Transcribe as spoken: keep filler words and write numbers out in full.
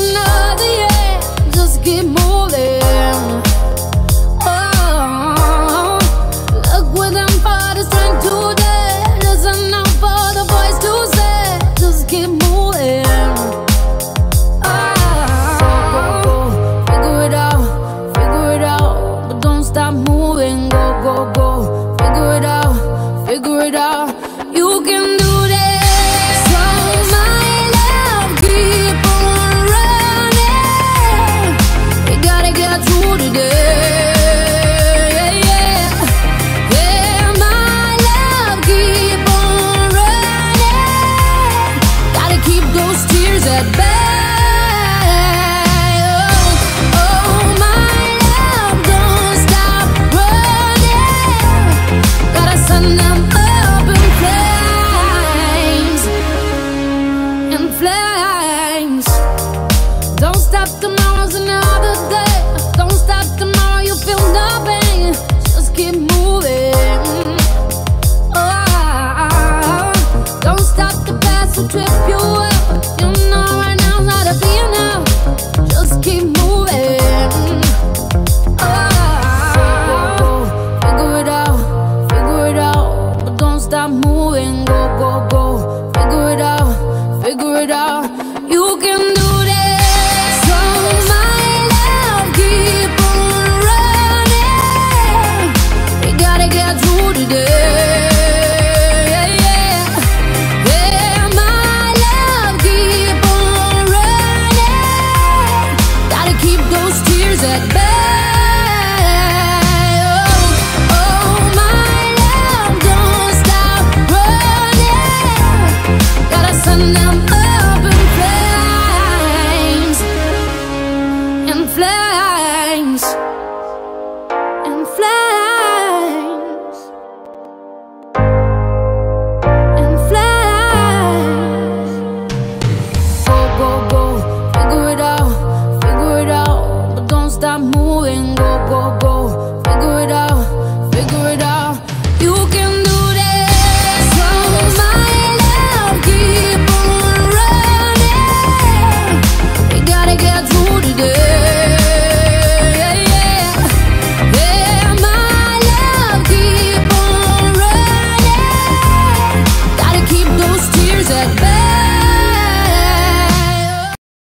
another year, just keep moving. Oh, look within for the strength today. Listen out for the voice to say, just keep moving. Oh, figure it out, figure it out, but don't stop moving. Go, go, go, figure it out, figure it out. You can do this. So my love, keep on running. We gotta get through today. Yeah, yeah. Yeah, my love, keep on running. Gotta keep those tears at bay. Oh, oh, my love, don't stop running. Gotta send them up in flames, in flames. Don't stop, tomorrow's another day. Don't stop, tomorrow you feel nothing. Just keep moving. Oh, don't stop, the past will trip you up.